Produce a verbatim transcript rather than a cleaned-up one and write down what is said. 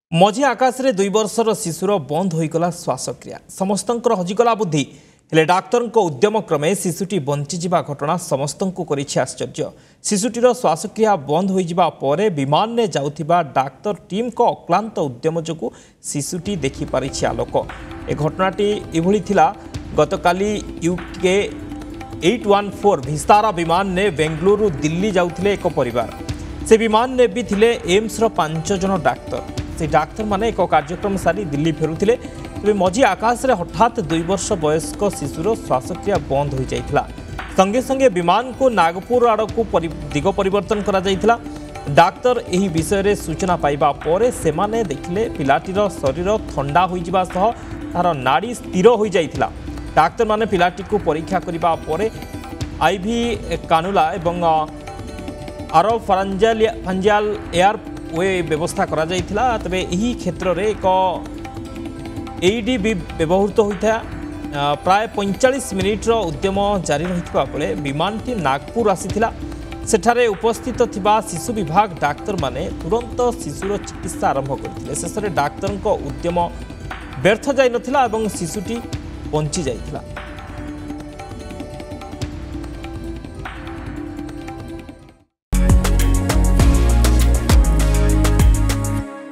मझी आकाश रे दुई वर्षर शिशुर बंद होईगला श्वासक्रिया समस्तंकर हजिगला बुद्धि हेले डाक्तर उद्यम क्रमे शिशुटी बंचीजा घटना समस्त आश्चर्य। शिशुटीर श्वासक्रिया बंद होइजिबा परे विमान ने जाउथिबा डाक्तर टीम को अक्लांत उद्यम जोगु शिशुटी देखि पारिछि आलोक। ए घटनाटी एभली थिला गतकाली यूके आठ एक चार विस्तारा विमान ने बेंगलुरु दिल्ली जाउथिले एक परिवार। से विमान ने भी थिले एम्स रो पांच जन डाक्तर। से डाक्तर माने एक कार्यक्रम सारी दिल्ली फेरुथिले तेज मझी आकाश रे हठात दुई वर्ष वयस्क शिशुर श्वासक्रिया बंद हो जाइथिला। संगे संगे विमान को नागपुर आड़कू दिग परिवर्तन करा जाइथिला। डाक्तर एही विषय रे सूचना पाइबा परे सेमाने देखिले पिलाटीर शरीर ठंडा होइजिबा सह तार नाड़ी स्थिर हो जाइथिला। डाक्तर माने पिलाटी को परीक्षा करिबा परे आईवी कानुला एवं आरो फरांजाल फंजाल एयर वे व्यवस्था करा जाइथिला। तबे एही क्षेत्र रे एक एडी भी व्यवहृत होता प्राय पैंतालीस मिनिट्र उद्यम जारी रहितबा बेले विमानटी नागपुर आसीथिला। सेठारे उपस्थित थिबा शिशु विभाग डाक्तर माने तुरंत शिशुर चिकित्सा आरंभ करथिले। शेषरे डाक्तर उद्यम व्यर्थ जाई नथिला एवं शिशुटी बंची जाइथिला।